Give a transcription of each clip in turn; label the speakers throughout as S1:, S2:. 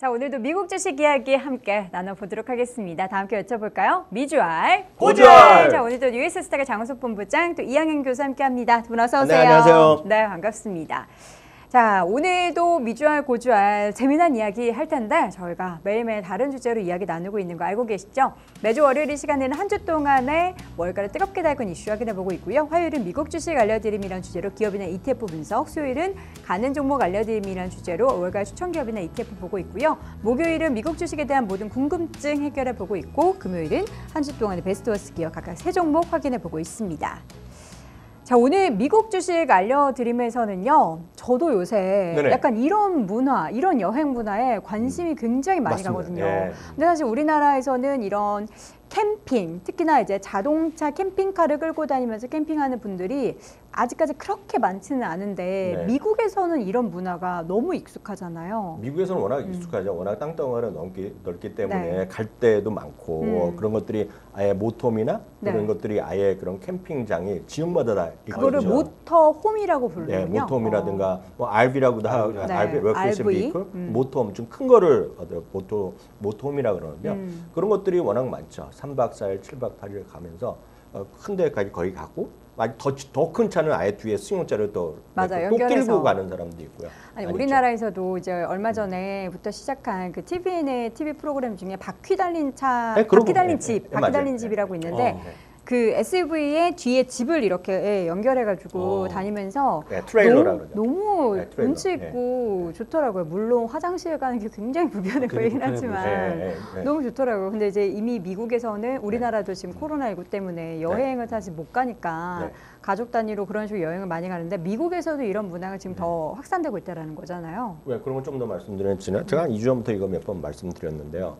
S1: 자, 오늘도 미국 주식 이야기 함께 나눠보도록 하겠습니다. 다 함께 여쭤볼까요? 미주알,
S2: 고주알!
S1: 자, 오늘도 US스탁의 장우석 본부장, 또 이양현 교수 함께합니다. 두 분 어서 오세요.
S2: 네, 안녕하세요.
S1: 네, 반갑습니다. 자, 오늘도 미주알, 고주알 재미난 이야기 할 텐데 저희가 매일매일 다른 주제로 이야기 나누고 있는 거 알고 계시죠? 매주 월요일 이 시간에는 한 주 동안의 월가를 뜨겁게 달군 이슈 확인해보고 있고요. 화요일은 미국 주식 알려드림이라는 주제로 기업이나 ETF 분석, 수요일은 가는 종목 알려드림이라는 주제로 월가 추천 기업이나 ETF 보고 있고요. 목요일은 미국 주식에 대한 모든 궁금증 해결해보고 있고, 금요일은 한 주 동안의 베스트워스 기업 각각 3종목 확인해보고 있습니다. 자, 오늘 미국 주식 알려드림에서는요, 저도 요새
S2: 네네.
S1: 약간 이런 문화, 이런 여행 문화에 관심이 굉장히 많이
S2: 맞습니다.
S1: 가거든요.
S2: 예.
S1: 근데 사실 우리나라에서는 이런 캠핑, 특히나 이제 자동차 캠핑카를 끌고 다니면서 캠핑하는 분들이 아직까지 그렇게 많지는 않은데
S2: 네.
S1: 미국에서는 이런 문화가 너무 익숙하잖아요.
S2: 미국에서는 워낙 익숙하죠. 워낙 땅덩어리가 넓기 때문에
S1: 네.
S2: 갈 데도 많고 그런 것들이 아예 모터홈이나
S1: 네.
S2: 그런 것들이 아예 그런 캠핑장이 지역마다 다
S1: 그거를
S2: 있거든요.
S1: 모터홈이라고 부르는군요.
S2: 네, 모터홈이라든가 뭐 RV라고도 하고
S1: 네,
S2: RV, 레크레이션
S1: RV.
S2: 비클, 모터홈 좀 큰 거를 모터홈이라 그러는데요. 그런 것들이 워낙 많죠. 3박 4일, 7박 8일 가면서 큰 데까지 거의 가고 더 큰 차는 아예 뒤에 승용차를 또
S1: 맞아요,
S2: 또
S1: 연결해서.
S2: 끌고 가는 사람도 있고요.
S1: 아니,
S2: 많이
S1: 우리나라에서도 이제 얼마 전에부터 시작한 그 TVN의 TV 프로그램 중에 바퀴 달린 차,
S2: 네, 그런
S1: 바퀴
S2: 거.
S1: 달린
S2: 네,
S1: 집,
S2: 네,
S1: 바퀴
S2: 맞아요.
S1: 달린
S2: 네.
S1: 집이라고 있는데
S2: 네.
S1: 그 SUV의 뒤에 집을 이렇게 연결해가지고 다니면서
S2: 네, 트레일러라고 그러죠.
S1: 너무
S2: 네, 트레일러.
S1: 운치 있고 좋더라고요. 물론 화장실 가는 게 굉장히 불편해 보이긴
S3: 불편해
S1: 하지만
S2: 네.
S1: 너무 좋더라고요. 근데 이제 이미 미국에서는 우리나라도 지금 코로나19 때문에 여행을 사실 못 가니까
S2: 네.
S1: 가족 단위로 그런 식으로 여행을 많이 가는데 미국에서도 이런 문화가 지금 더 확산되고 있다는 거잖아요.
S2: 왜 그런 걸 좀 더 말씀드렸지만 제가 한 2주 전부터 이거 몇 번 말씀드렸는데요.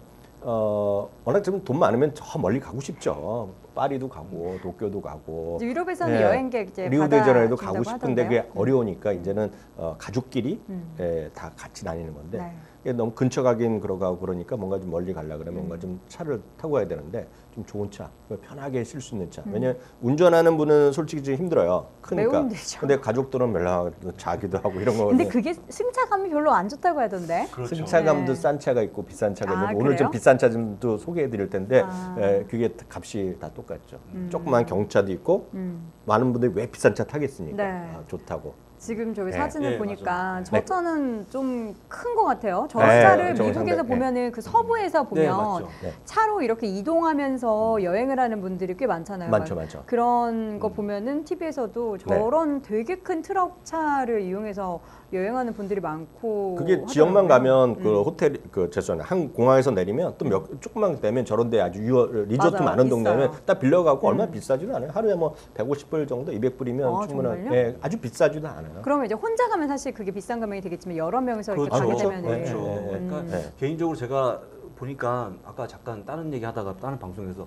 S2: 워낙 좀 돈 많으면 저 멀리 가고 싶죠. 파리도 가고 도쿄도 가고
S1: 유럽에서는
S2: 네.
S1: 여행객 이제
S2: 리우데자네이도
S1: 받아준다고
S2: 가고 싶은데
S1: 하던데요.
S2: 그게 어려우니까 이제는 가족끼리 다 같이 다니는 건데
S1: 네.
S2: 이게 너무 근처 가긴 그러고 그러니까 뭔가 좀 멀리 가려 그러면 뭔가 좀 차를 타고 가야 되는데 좀 좋은 차, 편하게 쉴 수 있는 차. 왜냐면 운전하는 분은 솔직히 좀 힘들어요. 크니까.
S1: 매우 힘들죠.
S2: 근데 가족들은 멜라 자기도 하고 이런 거.
S1: 근데 그게 승차감이 별로 안 좋다고 하던데.
S3: 그렇죠.
S2: 승차감도
S1: 네.
S2: 싼 차가 있고 비싼 차가
S1: 아,
S2: 있는데 오늘 좀
S1: 그래요?
S2: 비싼 차 좀 또 소개해 드릴 텐데
S1: 아.
S2: 그게 값이 다 똑같죠. 조그만 경차도 있고 많은 분들이 왜 비싼 차 타겠습니까?
S1: 네.
S2: 좋다고.
S1: 지금 저기
S2: 네.
S1: 사진을
S3: 네,
S1: 보니까
S3: 맞아요.
S1: 저 차는 좀 큰 것 같아요. 저
S2: 네,
S1: 차를
S2: 저거
S1: 미국에서
S2: 상당히,
S1: 보면은 그 서부에서 보면
S3: 맞죠.
S2: 네.
S1: 차로 이렇게 이동하면서 여행을 하는 분들이 꽤 많잖아요.
S2: 많죠,
S1: 막
S2: 많죠.
S1: 그런 거 보면은 TV에서도 저런 되게 큰 트럭 차를 이용해서 여행하는 분들이 많고.
S2: 그게 지역만
S1: 하더라고요.
S2: 가면 그 호텔 죄송해요. 한 공항에서 내리면 또 조금만 되면 저런데 아주 리조트
S1: 맞아요.
S2: 많은 동네면
S1: 있어요.
S2: 딱 빌려가고 얼마 비싸지도 않아요. 하루에 뭐 150불 정도, 200불이면
S1: 아,
S2: 충분한.
S1: 정말요?
S2: 예, 아주 비싸지도 않아요.
S1: 그러면 이제 혼자 가면 사실 그게 비싼 가격이 되겠지만 여러 명이서 이렇게
S3: 그렇죠.
S1: 가게
S2: 그렇죠.
S1: 되면
S2: 네,
S3: 그렇죠.
S2: 네,
S3: 그러니까
S2: 네.
S3: 개인적으로 제가 보니까 아까 잠깐 다른 얘기 하다가 다른 방송에서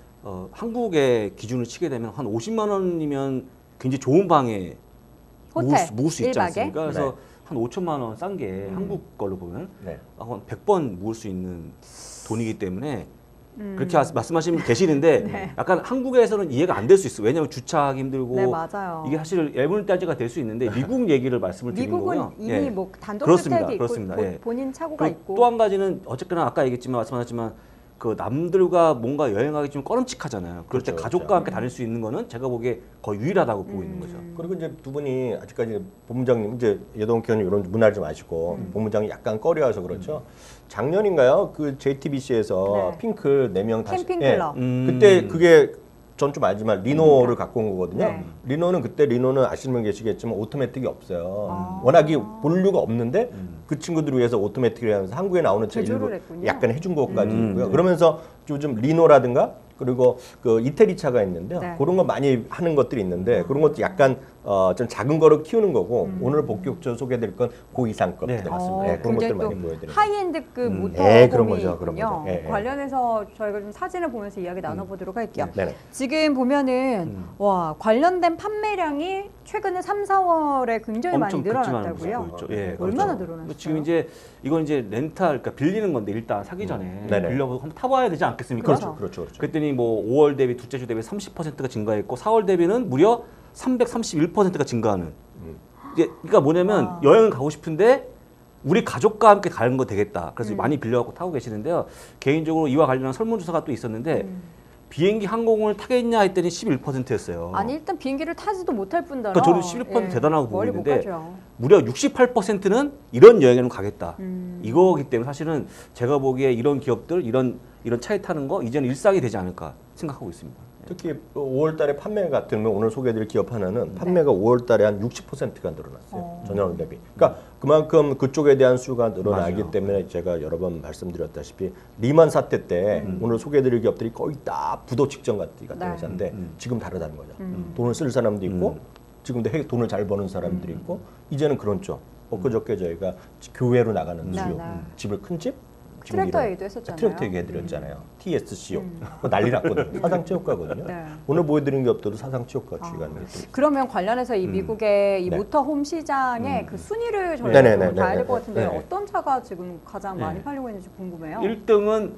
S3: 한국의 기준을 치게 되면 한 50만 원이면 굉장히 좋은 방에
S1: 호텔,
S3: 묵을 수 있지
S1: 1박에?
S3: 않습니까? 그래서
S2: 네.
S3: 한 5천만 원 싼 게 한국 걸로 보면
S2: 네.
S3: 한 100번 묵을 수 있는 돈이기 때문에 그렇게 말씀하시면 계시는데
S1: 네.
S3: 약간 한국에서는 이해가 안 될 수 있어요. 왜냐하면 주차하기 힘들고
S1: 네, 맞아요.
S3: 이게 사실 애물단지가 될 수 있는데 미국 얘기를 말씀을 드리는
S1: 미국은
S3: 거고요.
S1: 이미
S3: 예.
S1: 뭐 단독
S3: 그렇습니다.
S1: 주택이 있고
S3: 그렇습니다. 예.
S1: 본인 차고가 있고
S3: 또 한 가지는 어쨌거나 아까 얘기했지만 말씀하셨지만 그 남들과 뭔가 여행하기 좀 꺼름칙하잖아요. 그럴 때
S2: 그렇죠,
S3: 가족과
S2: 그렇죠.
S3: 함께 다닐 수 있는 거는 제가 보기에 거의 유일하다고 보고 있는 거죠.
S2: 그리고 이제 두 분이 아직까지 본부장님 이제 여동욱 의원님 이런 문화를 좀 아시고 본부장이 약간 꺼려해서 그렇죠. 작년인가요? 그 JTBC에서
S1: 네.
S2: 핑클 4명 다시
S1: 캠핑 클럽.
S2: 그때 그게 전 좀 알지만 리노를 갖고 온 거거든요.
S1: 네.
S2: 리노는 아시는 분 계시겠지만 오토매틱이 없어요. 워낙에 본류가 없는데 그 친구들을 위해서 오토매틱을 하면서 한국에 나오는 차
S1: 제조를
S2: 일부
S1: 했군요.
S2: 약간 해준 것까지 있고요. 그러면서 요즘 리노라든가 그리고 그 이태리 차가 있는데요.
S1: 네.
S2: 그런 거 많이 하는 것들이 있는데 그런 것도 약간 좀 작은 거를 키우는 거고 오늘 본격적으로 소개해드릴 건 고이상 것들.
S3: 네, 맞습니다.
S2: 네, 그런
S1: 굉장히
S2: 것들 많이
S1: 또
S2: 보여드립니다.
S1: 하이엔드급 모터
S2: 네, 그런
S1: 홈이
S2: 거죠, 그런
S1: 있군요.
S2: 거죠. 예, 예.
S1: 관련해서 저희가 좀 사진을 보면서 이야기 나눠보도록 할게요.
S2: 네네.
S1: 지금 보면은 와 관련된 판매량이 최근에 3, 4월에 굉장히 많이
S3: 엄청 급증하는
S1: 늘어났다고요.
S3: 모습 보였죠. 예,
S1: 얼마나
S3: 그렇죠.
S1: 늘어났어요?
S3: 지금 이제 이건 이제 렌탈, 그러니까 빌리는 건데 일단 사기 전에
S2: 네네.
S3: 빌려보고 한번 타봐야 되지 않겠습니까?
S1: 그렇죠.
S2: 그렇죠, 그렇죠.
S3: 그랬더니 뭐 5월 대비 둘째 주 대비 30%가 증가했고 4월 대비는 무려 331%가 증가하는. 이게 그러니까 뭐냐면 여행을 가고 싶은데 우리 가족과 함께 가는 거 되겠다. 그래서 많이 빌려갖고 타고 계시는데요. 개인적으로 이와 관련한 설문조사가 또 있었는데 비행기 항공을 타겠냐 했더니 11%였어요.
S1: 아니 일단 비행기를 타지도 못할 뿐더러.
S3: 그러니까 저도 11% 대단하고 보고
S1: 멀리 못
S3: 있는데
S1: 가죠.
S3: 무려 68%는 이런 여행에는 가겠다. 이거기 때문에 사실은 제가 보기에 이런 기업들 이런 차에 타는 거 이제는 일상이 되지 않을까 생각하고 있습니다.
S2: 특히 5월 달에 판매 같은 경우 오늘 소개해드릴 기업 하나는 판매가 5월 달에 한 60%가 늘어났어요. 전년 대비. 그러니까 그만큼 그쪽에 대한 수요가 늘어나기
S3: 맞아요.
S2: 때문에 제가 여러 번 말씀드렸다시피 리만 사태 때 오늘 소개해드릴 기업들이 거의 다 부도 직전 같은 회사인데 지금 다르다는 거죠. 돈을 쓸 사람도 있고 지금도 돈을 잘 버는 사람들이 있고 이제는 그런 쪽. 엊그저께 저희가 교회로 나가는 수요. 집을 큰 집?
S1: 트랙터 얘기도 했었잖아요.
S2: 트랙터 얘기해드렸잖아요. TSCO. 난리 났거든요. 사상체육과거든요.
S1: 네.
S2: 오늘 보여드린 기업들도 사상체육과 주의가
S1: 그러면 관련해서 이 미국의 이
S2: 네.
S1: 모터홈 시장의 그 순위를 저희가
S2: 네네네.
S1: 좀 봐야 될 것
S2: 네네.
S1: 같은데
S2: 네.
S1: 어떤 차가 지금 가장
S3: 네.
S1: 많이 팔리고 있는지 궁금해요.
S3: 1등은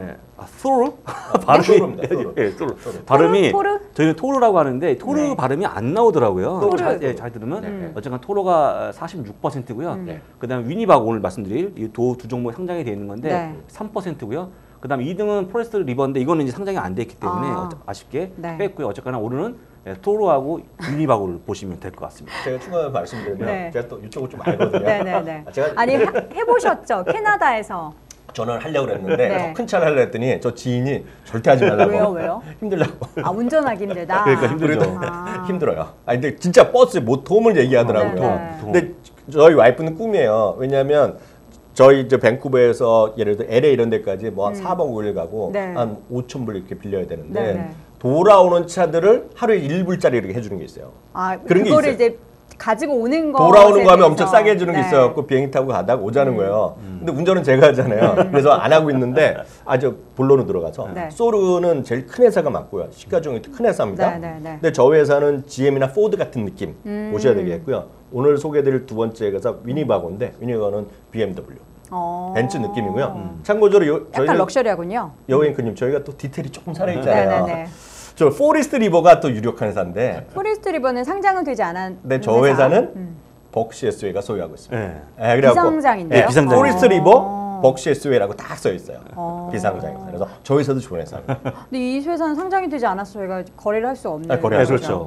S3: 토르? 발음이
S2: 토르입니다, 토르.
S3: 예, 토르. 발음이
S1: 토르?
S3: 저희는 토르라고 하는데 토르
S1: 네.
S3: 발음이 안 나오더라고요.
S1: 토르.
S3: 잘 들으면
S2: 네.
S3: 어쨌든 토르가 46%고요. 그다음에 위니바고 오늘 말씀드릴 이 두 종목이 상장이 되어 있는 건데
S1: 네.
S3: 3%고요. 그다음에 2등은 포레스트 리버인데 이거는 이제 상장이 안 돼 있기 때문에 아쉽게
S1: 네.
S3: 뺐고요. 어쨌거나 오늘은 토르하고 위니바고를 보시면 될 것 같습니다.
S2: 제가 추가 말씀드리면
S1: 네.
S2: 제가 또 이쪽을 좀 알거든요.
S1: 네네네.
S2: 제가
S1: 아니 해보셨죠? 캐나다에서.
S2: 저는 하려고 그랬는데
S1: 네.
S2: 더 큰 차를 하려고 했더니 저 지인이 절대 하지 말라고.
S1: 왜요?
S2: 힘들라고.
S1: 아 운전하기 힘들다.
S3: 그러니까 힘들죠.
S2: 그래도
S1: 아.
S2: 힘들어요. 아니 근데 진짜 버스 모톰을 얘기하더라고요.
S1: 네.
S2: 근데 저희 와이프는 꿈이에요. 왜냐하면 저희 이제 밴쿠버에서 예를 들어 LA 이런 데까지 뭐 한 4박 5일 가고
S1: 네.
S2: 한 5천 불 이렇게 빌려야 되는데
S1: 네, 네.
S2: 돌아오는 차들을 하루에 1불짜리 이렇게 해주는 게 있어요.
S1: 아
S2: 그런 게
S1: 그거를
S2: 있어요.
S1: 이제 가지고 오는 거.
S2: 돌아오는 거 하면 엄청 싸게 해주는 게
S1: 네.
S2: 있어갖고 비행기 타고 가다가 오자는 거예요. 근데 운전은 제가 하잖아요. 그래서 안 하고 있는데 아주 본론으로 들어가서
S1: 네.
S2: 소르는 제일 큰 회사가 맞고요. 시가총액 큰 회사입니다.
S1: 네.
S2: 근데 저 회사는 GM이나 포드 같은 느낌 보셔야 되겠고요. 오늘 소개해드릴 두 번째 회사 위니바고인데 위니바고는 BMW. 벤츠 느낌이고요. 참고적으로
S1: 약간
S2: 저희는
S1: 럭셔리하군요.
S2: 여행크님 저희가 또 디테일이 조금 살아있잖아요.
S1: 네네네.
S2: 저 포리스트 리버가 또 유력한 회사인데
S1: 포리스트 리버는 상장은 되지 않았는
S2: 근데 저 회사는 벅시 SUA가 소유하고 있습니다.
S3: 네.
S2: 네, 그래갖고
S1: 비상장인데요?
S3: 네, 비상장.
S2: 포리스트 리버 벅시 SUA라고 딱 써 있어요. 비상장입니다. 그래서 저 회사도 좋은 회사입니다.
S1: 근데 이 회사는 상장이 되지 않아서 저희가 거래를 할 수 없는
S2: 아, 거래할
S3: 수
S1: 거죠.
S3: 없죠.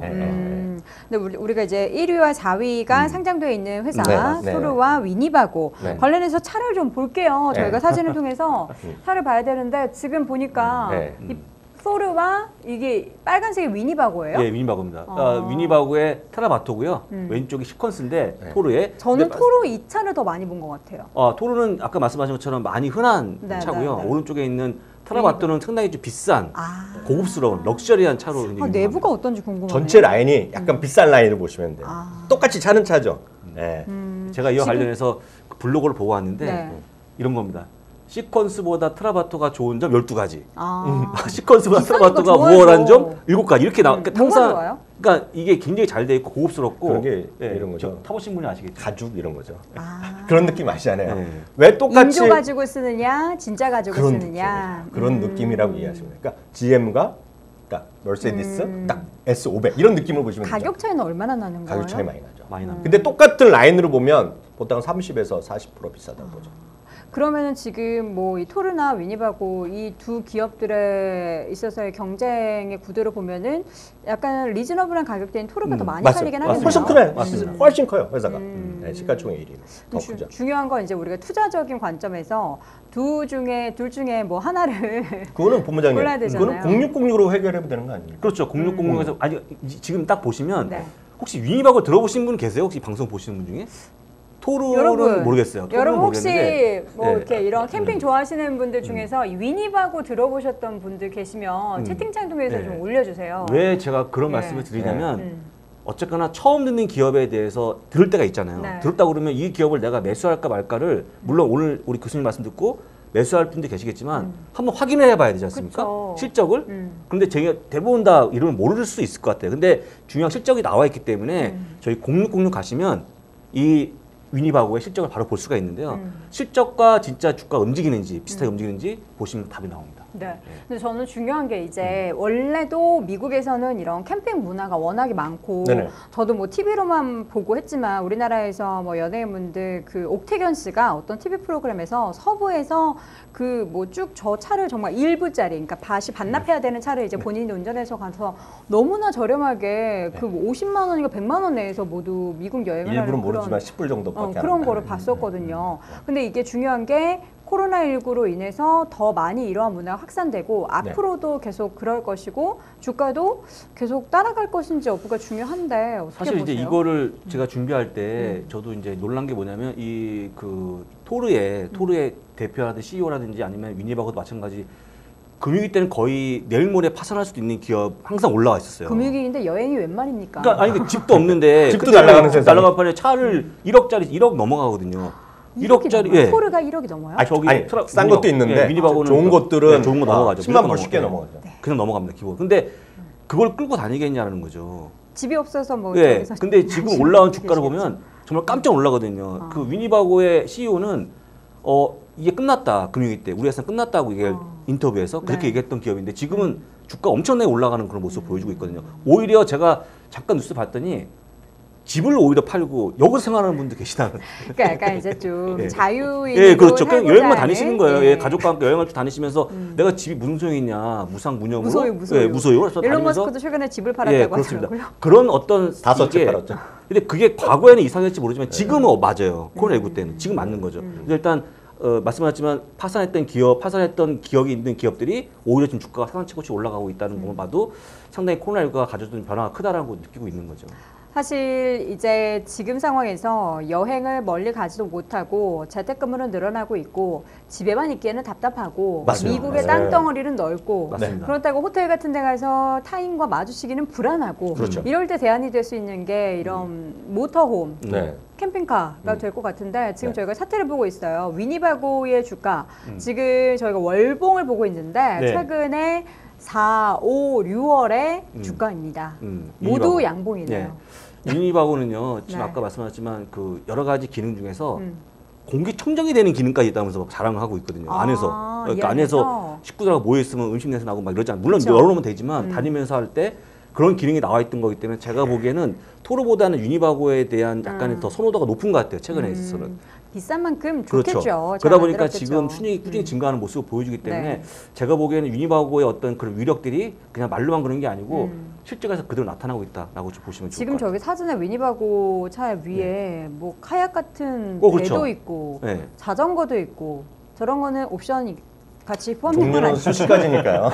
S1: 근데 우리가 이제 1위와 4위가 상장되어 있는 회사
S2: 네.
S1: 소르와 위니바고
S2: 네.
S1: 관련해서 차를 좀 볼게요.
S2: 네.
S1: 저희가 사진을 통해서 차를 봐야 되는데 지금 보니까
S2: 네.
S1: 이 소르와 이게 빨간색이 위니바고예요.
S3: 예, 위니바고입니다. 위니바고의 테라바토고요. 왼쪽이 시퀀스인데 토르의.
S1: 저는
S3: 근데
S1: 토르 이 차를 더 많이 본 것 같아요.
S3: 토르는 아까 말씀하신 것처럼 많이 흔한
S1: 네,
S3: 차고요.
S1: 네, 네.
S3: 오른쪽에 있는 테라바토는 상당히 좀 비싼
S1: 아,
S3: 고급스러운 럭셔리한 차로 이제 유명합니다.
S1: 내부가 어떤지 궁금해요.
S2: 전체 라인이 약간 비싼 라인을 보시면 돼요. 똑같이 차는 차죠. 네.
S3: 제가 이와
S1: 지금-
S3: 관련해서 그 블로그를 보고 왔는데
S1: 네.
S3: 이런 겁니다. 시퀀스보다 테라바토가 좋은 점 12가지. 시퀀스보다
S1: 비싸니까
S3: 테라바토가
S1: 좋아요.
S3: 우월한 점 7가지. 이렇게 나와.
S1: 뭐가 좋아요?
S3: 그러니까 이게 굉장히 잘 돼 있고 고급스럽고
S2: 그런 게 이런 거죠.
S3: 타보신 분이 아시겠죠.
S2: 가죽 이런 거죠. 그런 느낌 아시잖아요.
S3: 네.
S2: 왜 똑같이
S1: 인조 가지고 쓰느냐, 진짜 가지고
S2: 그런
S1: 쓰느냐.
S2: 느낌이에요. 그런 느낌이라고 이해하시면 돼요. 그러니까 GM과 딱 머세디스, 딱 S500 이런 느낌을 보시면 되죠.
S1: 가격 차이는 얼마나 나는 거예요?
S2: 가격 차이 많이 나죠.
S3: 많이 납니다.
S2: 근데 똑같은 라인으로 보면 보통 30에서 40% 비싸다고 보죠.
S1: 그러면은 지금 뭐 이 토르나 위니바고 이 두 기업들에 있어서의 경쟁의 구도를 보면은 약간 리즈너블한 가격대인 토르가 더 많이
S2: 맞습니다.
S1: 팔리긴 하겠네요.
S2: 훨씬 크네.
S3: 맞습니다.
S2: 훨씬 커요 회사가. 네, 시가총액 1위. 더 크죠.
S1: 중요한 건 이제 우리가 투자적인 관점에서 둘 중에 뭐 하나를
S2: 그거는 본부장님.
S1: 골라야 되잖아요.
S2: 그거는 0606으로 해결해도 되는 거 아닙니까?
S3: 그렇죠. 0606에서 아니 지금 딱 보시면
S1: 네.
S3: 혹시 위니바고 들어보신 분 계세요? 혹시 방송 보시는 분 중에? 토르는 모르겠어요. 토르는
S1: 여러분 혹시
S3: 모르겠는데,
S1: 뭐
S3: 네.
S1: 이렇게 이런 캠핑 좋아하시는 분들 중에서 이 위니바고 들어보셨던 분들 계시면 채팅창 통해서
S3: 네.
S1: 좀 올려주세요.
S3: 왜 제가 그런
S1: 네.
S3: 말씀을 드리냐면
S1: 음.
S3: 어쨌거나 처음 듣는 기업에 대해서 들을 때가 있잖아요.
S1: 네.
S3: 들었다 그러면 이 기업을 내가 매수할까 말까를 물론 오늘 우리 교수님 말씀 듣고 매수할 분도 계시겠지만 한번 확인해 봐야 되지 않습니까?
S1: 그쵸.
S3: 실적을. 그런데 제가 대부분 다 이름을 모를 수 있을 것 같아요. 근데 중요한 실적이 나와 있기 때문에 저희 0606 가시면 이 위니바고의 실적을 바로 볼 수가 있는데요. 실적과 진짜 주가 움직이는지 비슷하게 움직이는지 보시면 답이 나옵니다.
S1: 네. 근데 저는 중요한 게 이제 원래도 미국에서는 이런 캠핑 문화가 워낙에 많고
S2: 네네.
S1: 저도 뭐 TV로만 보고 했지만 우리나라에서 뭐 연예인분들 그 옥태견 씨가 어떤 TV 프로그램에서 서부에서 그 뭐 쭉 저 차를 정말 1부짜리 그러니까 다시 반납해야 되는 차를 이제 본인이 운전해서 가서 너무나 저렴하게 그 50만 원인가 100만 원 내에서 모두 미국 여행을 하는
S2: 일부는
S1: 그런
S2: 모르지만 10불 정도밖에 안
S1: 그런 거를
S2: 한다는.
S1: 봤었거든요. 근데 이게 중요한 게 코로나19로 인해서 더 많이 이러한 문화가 확산되고 앞으로도 계속 그럴 것이고 주가도 계속 따라갈 것인지 여부가 중요한데 어떻게
S3: 사실
S1: 보세요?
S3: 이제 이거를 제가 준비할 때 저도 이제 놀란 게 뭐냐면 이 그 토르의 대표라든지 CEO라든지 아니면 위니바고도 마찬가지 금융위 때는 거의 내일 모레 파산할 수도 있는 기업 항상 올라와 있었어요.
S1: 금융위기인데 여행이 웬 말입니까?
S3: 그러니까 아니 그 집도 없는데
S2: 집도
S3: 그때
S2: 날아가는 세상에.
S3: 날아갈 판에 차를 1억짜리 1억 넘어가거든요. 1억짜리 예.
S1: 토르가 1억이 넘어요?
S3: 아 저기
S2: 아니, 싼 것도 있는데
S3: 미니바고는
S2: 좋은 것들은
S3: 좋은 거 넘어가죠.
S2: 10만 불
S3: 무조건
S2: 쉽게
S3: 넘어가요.
S2: 넘어가죠.
S3: 그냥 넘어갑니다 기본. 근데 그걸 끌고 다니겠냐는 거죠.
S1: 집이 없어서 뭐
S3: 예.
S1: 저기서
S3: 근데 지금 올라온 주가를 보면 정말 깜짝 놀라거든요. 그 위니바고의 CEO는 이게 끝났다 금융위 때 우리 회사 끝났다고 이게 인터뷰에서 그렇게
S1: 네.
S3: 얘기했던 기업인데 지금은 주가 엄청나게 올라가는 그런 모습을 보여주고 있거든요. 오히려 제가 잠깐 뉴스 봤더니 집을 오히려 팔고 여기서 생활하는 분도 계시다는.
S1: 그러니까 약간 이제 좀
S3: 예.
S1: 자유인으로
S3: 예, 그렇죠. 그냥
S1: 살고자
S3: 여행만
S1: 하는,
S3: 다니시는 거예요.
S1: 예.
S3: 예, 가족과 함께 여행을 쭉 다니시면서 내가 집이 무슨 소용이 있냐, 무상 무념으로.
S1: 무소유.
S3: 예, 무소유. 그래서
S1: 일론
S3: 다니면서
S1: 머스크도 최근에 집을
S3: 예,
S1: 팔았다고
S3: 그렇습니다.
S1: 하더라고요.
S3: 그런 어떤
S2: 5채 팔았죠.
S3: 근데 그게 과거에는 이상했지 모르지만 지금은 맞아요. 코로나19 때는 지금 맞는 거죠. 그래서 일단 말씀하셨지만 파산했던 기억이 있는 기업들이 오히려 지금 주가가 상한치고치 올라가고 있다는 것만 봐도 상당히 코로나19가 가져준 변화가 크다라고 느끼고 있는 거죠.
S1: 사실 이제 지금 상황에서 여행을 멀리 가지도 못하고 재택근무는 늘어나고 있고 집에만 있기에는 답답하고
S2: 맞습니다.
S1: 미국의
S2: 네.
S1: 땅덩어리는 넓고
S3: 맞습니다.
S1: 그렇다고 호텔 같은 데 가서 타인과 마주치기는 불안하고
S2: 그렇죠.
S1: 이럴 때 대안이 될 수 있는 게 이런 모터홈
S2: 네.
S1: 캠핑카가 될 것 같은데 지금
S2: 네.
S1: 저희가 차트를 보고 있어요. 위니바고의 주가 지금 저희가 월봉을 보고 있는데
S3: 네.
S1: 최근에 4, 5, 6월의 주가입니다. 모두
S3: 위니바고.
S1: 양봉이네요.
S3: 위니바고는요 지금
S1: 네.
S3: 아까 말씀하셨지만 그 여러 가지 기능 중에서
S1: 음.
S3: 공기청정이 되는 기능까지 있다면서 막 자랑을 하고 있거든요.
S1: 아,
S3: 안에서.
S1: 이
S3: 그러니까
S1: 안에서?
S3: 안에서 식구들하고 모여 있으면 음식 냄새 나고 막 이러지 않아요. 물론
S1: 그쵸.
S3: 열어놓으면 되지만 다니면서 할 때 그런 기능이 나와 있던 거기 때문에 제가 보기에는 토르보다는 유니바고에 대한 약간의 더 선호도가 높은 것 같아요. 최근에 있어서는.
S1: 비싼 만큼
S3: 그렇죠.
S1: 좋겠죠.
S3: 그러다
S1: 잘
S3: 보니까
S1: 만들었겠죠.
S3: 지금 순위 꾸준히 증가하는 모습을 보여주기 때문에
S1: 네.
S3: 제가 보기에는 유니바고의 어떤 그런 위력들이 그냥 말로만 그런 게 아니고 실제가서 그대로 나타나고 있다라고 좀 보시면 좋을
S1: 지금
S3: 것 같아요.
S1: 저기 사진에 위니바고 차 위에 뭐 카약 같은
S3: 그렇죠.
S1: 배도 있고
S3: 네.
S1: 자전거도 있고 저런 거는 옵션이 같이 포함된 건
S2: 종류는
S1: 아니죠?
S2: 수십 가지니까요.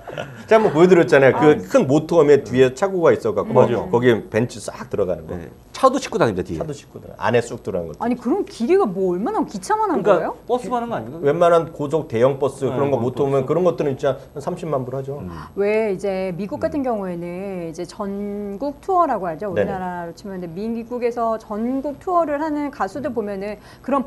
S2: 제가 한번 보여드렸잖아요. 그 큰 모터홈에 뒤에 차고가 있어갖고
S3: 맞아요.
S2: 거기에 벤치 싹 들어가는 거.
S3: 네. 차도 싣고 다닙니다 뒤에.
S2: 차도 싣고 안에 쑥 들어간 것.
S1: 아니 그럼 길이가 뭐 얼마나 기차만 한
S3: 그러니까
S1: 거예요?
S3: 버스 가는 거 아닌가?
S2: 웬만한 고속 대형 버스
S3: 네,
S2: 그런 거
S3: 고속
S2: 모터홈은
S3: 버스.
S2: 그런 것들은 진짜 한 30만 불 하죠.
S1: 왜 이제 미국 같은 경우에는 이제 전국 투어라고 하죠.
S2: 네네.
S1: 우리나라로 치면 근데 미국에서 전국 투어를 하는 가수들 보면은 그런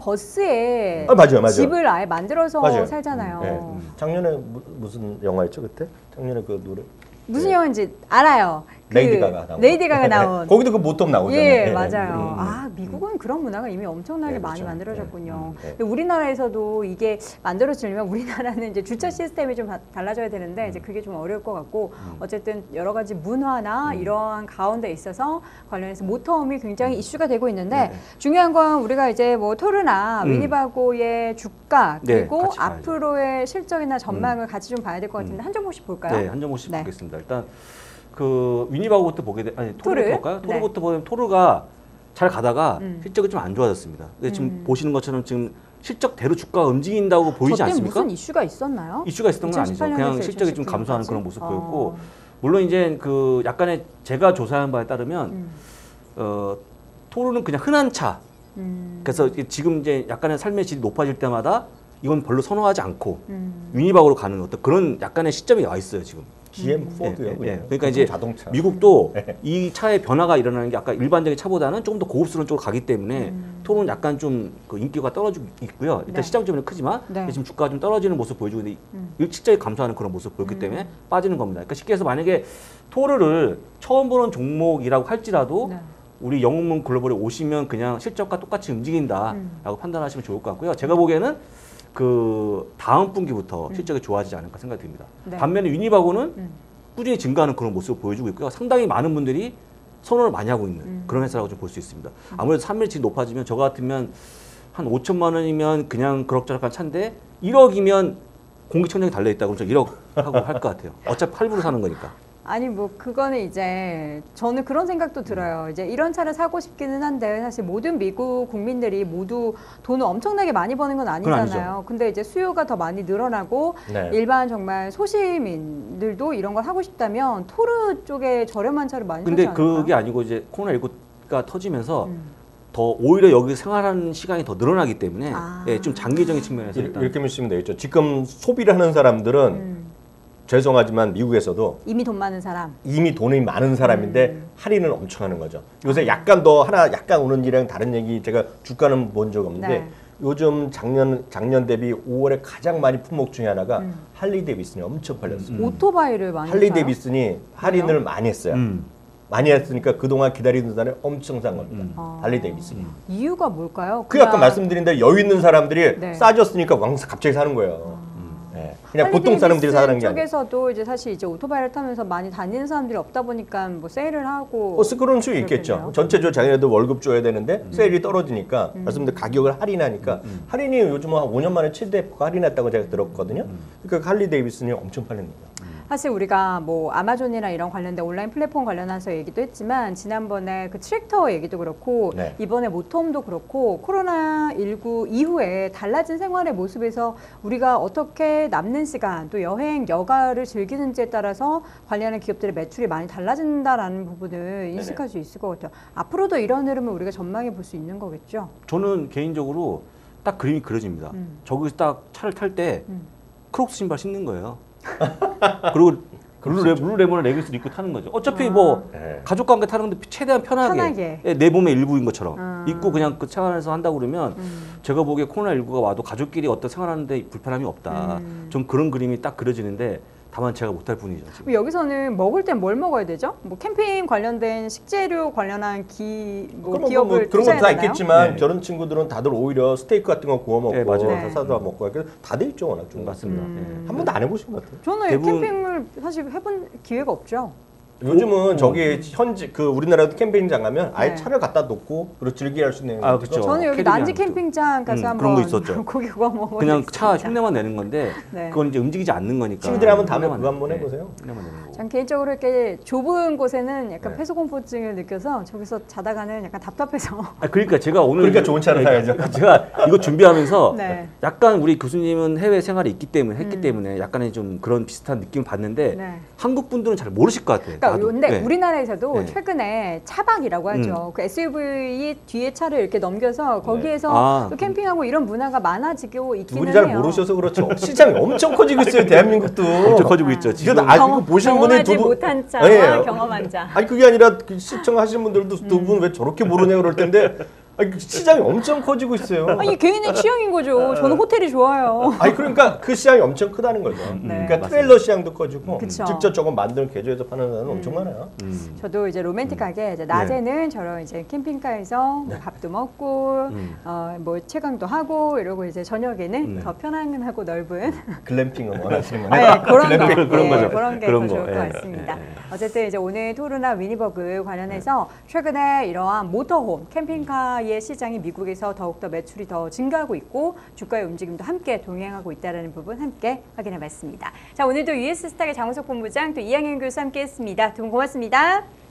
S1: 버스에
S2: 맞아요.
S1: 집을 아예 만들어서
S2: 맞아요.
S1: 살잖아요.
S2: 네. 작년에 무슨 영화였죠 그때? 작년에 그 노래
S1: 무슨 영화인지 알아요.
S2: 레이디 가가 나온.
S1: 레이디 가가 나온.
S2: 거기도 그 모터홈 나오잖아요.
S1: 예,
S2: 네.
S1: 맞아요. 아, 미국은 그런 문화가 이미 엄청나게
S2: 네,
S1: 많이
S2: 그렇죠.
S1: 만들어졌군요.
S2: 네.
S1: 근데 우리나라에서도 이게 만들어지려면 우리나라는 이제 주차 시스템이 좀 달라져야 되는데 이제 그게 좀 어려울 것 같고 어쨌든 여러 가지 문화나 이러한 가운데 있어서 관련해서 모터홈이 굉장히 이슈가 되고 있는데 중요한 건 우리가 이제 뭐 토르나 위니바고의 주가
S3: 네,
S1: 그리고
S3: 같이 봐야죠.
S1: 앞으로의 실적이나 전망을 같이 좀 봐야 될 것 같은데 한 점씩 볼까요?
S3: 네, 한 점씩
S1: 네.
S3: 보겠습니다. 일단 그 위니바고부터 보게 돼. 아니
S1: 토르?
S3: 토르부터 볼까요?
S1: 네.
S3: 토르부터 보면 토르가 잘 가다가 실적이 좀 안 좋아졌습니다. 근데 지금 보시는 것처럼 지금 실적대로 주가가 움직인다고 보이지
S1: 저때
S3: 않습니까?
S1: 무슨 이슈가 있었나요?
S3: 이슈가 있었던 건 아니죠.
S1: 2018
S3: 그냥
S1: 년에서
S3: 실적이 좀
S1: 2019
S3: 감소하는
S1: 년까지?
S3: 그런 모습 보였고 물론 이제 그 약간의 제가 조사한 바에 따르면 토르는 그냥 흔한 차. 그래서 지금 이제 약간의 삶의 질이 높아질 때마다 이건 별로 선호하지 않고 유니바고로 가는 어떤 그런 약간의 시점이 와 있어요 지금.
S2: GM 포드요.
S3: 그러니까 이제
S2: 자동차.
S3: 미국도 이 차의 변화가 일어나는 게 아까 일반적인 차보다는 조금 더 고급스러운 쪽으로 가기 때문에 토는 약간 좀 그 인기가 떨어지고 있고요. 일단
S1: 네.
S3: 시장 점유는 크지만
S1: 네.
S3: 지금 주가가 좀 떨어지는 모습 보여주고 있는데 일직적이 감소하는 그런 모습 보였기 때문에 빠지는 겁니다. 그러니까 쉽게 해서 만약에 토르를 처음 보는 종목이라고 할지라도
S1: 네.
S3: 우리 영웅문 글로벌에 오시면 그냥 실적과 똑같이 움직인다라고 판단하시면 좋을 것 같고요. 제가 보기에는 그 다음 분기부터 실적이 좋아지지 않을까 생각이 듭니다.
S1: 네.
S3: 반면에 유니바고는 꾸준히 증가하는 그런 모습을 보여주고 있고요. 상당히 많은 분들이 선호를 많이 하고 있는 그런 회사라고 좀 볼 수 있습니다. 아무래도 산매출이 높아지면 저 같으면 한 5천만 원이면 그냥 그럭저럭한 차인데 1억이면 공기청정기 달려있다고 그러면 1억 하고 할 것 같아요. 어차피 할부로 사는 거니까.
S1: 아니 뭐 그거는 이제 저는 그런 생각도 들어요. 이제 이런 차를 사고 싶기는 한데 사실 모든 미국 국민들이 모두 돈을 엄청나게 많이 버는 건
S3: 그건
S1: 아니잖아요.
S3: 아니죠.
S1: 근데 이제 수요가 더 많이 늘어나고
S2: 네.
S1: 일반 정말 소시민들도 이런 걸 하고 싶다면 토르 쪽에 저렴한 차를 많이
S3: 근데
S1: 사지 않을까?
S3: 그게 아니고 이제 코로나19가 터지면서 더 오히려 여기 생활하는 시간이 더 늘어나기 때문에
S1: 아.
S3: 예, 좀 장기적인 측면에서 일단
S2: 이렇게 보시면 되겠죠. 지금 소비를 하는 사람들은 죄송하지만 미국에서도
S1: 이미 돈 많은 사람.
S2: 이미 돈이 많은 사람인데 할인을 엄청 하는 거죠. 요새 약간 더 하나 약간 오는 일이랑 다른 얘기 제가 주가는 본 적 없는데
S1: 네.
S2: 요즘 작년 대비 5월에 가장 많이 품목 중에 하나가 할리 데이비슨이 엄청 팔렸어요.
S1: 오토바이를 많이
S2: 할리
S1: 사요?
S2: 데이비슨이 할인을 많이 했어요. 많이 했으니까 그동안 기다리는 사람이 엄청 산 겁니다. 할리 데이비슨이.
S1: 이유가 뭘까요?
S2: 그 아까
S1: 그냥
S2: 말씀드린 대로 여유 있는 사람들이
S1: 네.
S2: 싸졌으니까 갑자기 사는 거예요. 네. 그냥
S1: 할리
S2: 보통 사람들이
S1: 데이비슨
S2: 사는 게 아니에요.
S1: 쪽에서도 이제 사실 이제 오토바이를 타면서 많이 다니는 사람들이 없다 보니까 뭐 세일을 하고
S2: 그런 수 있겠죠.
S1: 그렇겠네요.
S2: 전체적으로 자기네도 월급 줘야 되는데 세일이 떨어지니까 말씀드린 가격을 할인하니까 할인이 요즘 한 5년 만에 최대 할인했다고 제가 들었거든요. 그러니까 할리 데이비슨이 엄청 팔립니다.
S1: 사실 우리가 뭐 아마존이나 이런 관련된 온라인 플랫폼 관련해서 얘기도 했지만 지난번에 그 트랙터 얘기도 그렇고
S2: 네.
S1: 이번에 모톰도 그렇고 코로나19 이후에 달라진 생활의 모습에서 우리가 어떻게 남는 시간 또 여행 여가를 즐기는지에 따라서 관련한 기업들의 매출이 많이 달라진다라는 부분을 인식할 수 있을 것 같아요. 앞으로도 이런 흐름을 우리가 전망해 볼 수 있는 거겠죠.
S3: 저는 개인적으로 딱 그림이 그려집니다. 저기서 딱 차를 탈 때 크록스 신발 신는 거예요. 그리고 룰루레몬을 레깅스를 입고 타는 거죠. 어차피 뭐
S2: 네.
S3: 가족과 함께 타는 건데 최대한 편하게
S1: 편하게.
S3: 내 몸의 일부인 것처럼 입고 그냥 그 차 안에서 한다고 그러면 제가 보기에 코로나19가 와도 가족끼리 어떤 생활하는데 불편함이 없다. 좀 그런 그림이 딱 그려지는데 다만 제가 못할 뿐이죠. 지금.
S1: 그럼 여기서는 먹을 땐 뭘 먹어야 되죠? 뭐 캠핑 관련된 식재료 관련한 기업을
S2: 그런 건 다
S1: 투자해야 되나요?
S2: 있겠지만
S3: 네.
S2: 저런 친구들은 다들 오히려 스테이크 같은 거 구워 먹고
S3: 네, 맞아요.
S1: 네.
S2: 사다 먹고 그래서 다 돼 있죠 워낙 좀.
S3: 맞습니다.
S2: 한 번도 안 해보신 것 같아요.
S1: 저는
S3: 대부분-
S1: 캠핑을 사실 해본 기회가 없죠.
S2: 요즘은 저기 현지 그 우리나라도 캠핑장 가면 아예
S1: 네.
S2: 차를 갖다 놓고 그리고 즐기게 할 수 있는
S3: 아, 그쵸.
S1: 저는 여기
S3: 캐리비안
S1: 난지
S3: 쪽.
S1: 캠핑장 가서 한번
S3: 그런 거 있었죠.
S1: 고기 구워 먹어.
S3: 그냥 차 흉내만 내는 건데
S1: 네.
S3: 그건 이제 움직이지 않는 거니까.
S2: 친구들이 한번 다음에
S3: 흉내만
S2: 그거 한번
S3: 내-
S2: 해보세요.
S3: 흉내만 내는 거고.
S1: 전 개인적으로 이렇게 좁은 곳에는 약간
S2: 네.
S1: 폐소공포증을 느껴서 저기서 자다가는 약간 답답해서.
S3: 아, 그러니까 제가 오늘
S2: 그러니까 좋은 차를 사야죠.
S3: 제가 이거 준비하면서
S1: 네.
S3: 약간 우리 교수님은 해외 생활이 있기 때문에 했기 때문에 약간의 좀 그런 비슷한 느낌을 받는데
S1: 네.
S3: 한국 분들은 잘 모르실 것 같아요.
S1: 그러니까
S3: 나도.
S1: 근데
S3: 네.
S1: 우리나라에서도
S3: 네.
S1: 최근에 차박이라고 하죠. 그 SUV 뒤에 차를 이렇게 넘겨서 거기에서
S3: 아.
S1: 또 캠핑하고 이런 문화가 많아지고 있기는
S2: 우리 잘
S1: 해요.
S2: 모르셔서 그렇죠. 시장이 엄청 커지고 있어요 대한민국도.
S3: 엄청 커지고 있죠. 지금.
S2: 이거 이거 보시는 분이
S1: 경험하지
S2: 두 분.
S1: 못한 차와
S2: 예.
S1: 경험한 차.
S2: 아니 그게 아니라 그 시청하시는 분들도 두 분 왜 저렇게 모르냐 그럴 텐데 아니, 그 시장이 엄청 커지고 있어요.
S1: 아니 개인의 취향인 거죠. 저는 호텔이 좋아요.
S2: 아니 그러니까 그 시장이 엄청 크다는 거죠. 그러니까
S3: 맞습니다.
S2: 트레일러 시장도 커지고
S1: 그쵸.
S2: 직접 저거 만드는 개조해서 파는 사람은 엄청 많아요.
S1: 저도 이제 로맨틱하게 이제 낮에는 저런 이제 캠핑카에서 뭐 밥도 먹고 뭐 채광도 하고 이러고 이제 저녁에는 더 편안하고 넓은
S2: 글램핑을 원하시는
S1: 네,
S2: 거예요?
S1: 그런 거,
S3: 그런 거죠.
S1: 그런 게
S3: 그런
S1: 더
S3: 거,
S1: 좋을 것
S3: 예,
S1: 같습니다.
S3: 예, 예.
S1: 어쨌든 이제 오늘 토르나 위니버그 관련해서 최근에 이러한 모터홈 캠핑카의 시장이 미국에서 더욱더 매출이 더 증가하고 있고 주가의 움직임도 함께 동행하고 있다는 부분 함께 확인해봤습니다. 자 오늘도 US스탁의 장우석 본부장 또 이양현 교수 함께했습니다. 두 분 고맙습니다.